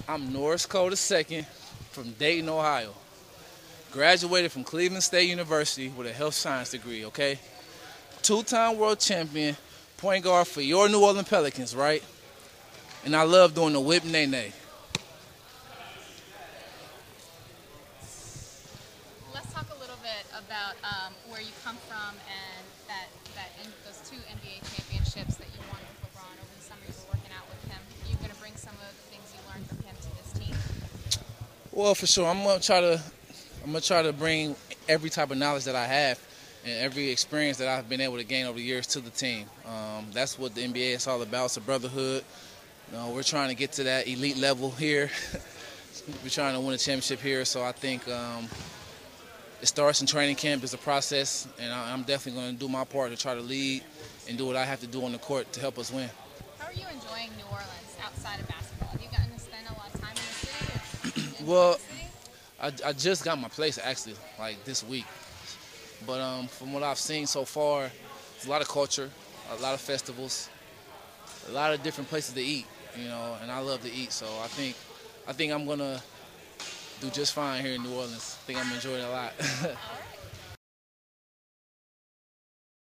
I'm Norris Cole II from Dayton, Ohio. Graduated from Cleveland State University with a health science degree, okay? Two-time world champion, point guard for your New Orleans Pelicans, right? And I love doing the whip nay-nay. Let's talk a little bit about where you come from and those two NBA championships that you won with LeBron over the summer. You were working out with him. You're going to bring some of the things you learned from him to this team. Well, for sure, I'm gonna try to bring every type of knowledge that I have and every experience that I've been able to gain over the years to the team. That's what the NBA is all about. It's a brotherhood. We're trying to get to that elite level here. We're trying to win a championship here, so I think it starts in training camp. It's a process, and I'm definitely going to do my part to try to lead and do what I have to do on the court to help us win. How are you enjoying New Orleans outside of basketball? Have you gotten to spend a lot of time in the city? Well, the city? I just got my place actually, like this week. But from what I've seen so far, there's a lot of culture, a lot of festivals, a lot of different places to eat, and I love to eat. So I think I'm gonna do just fine here in New Orleans. I think I'm enjoying it a lot.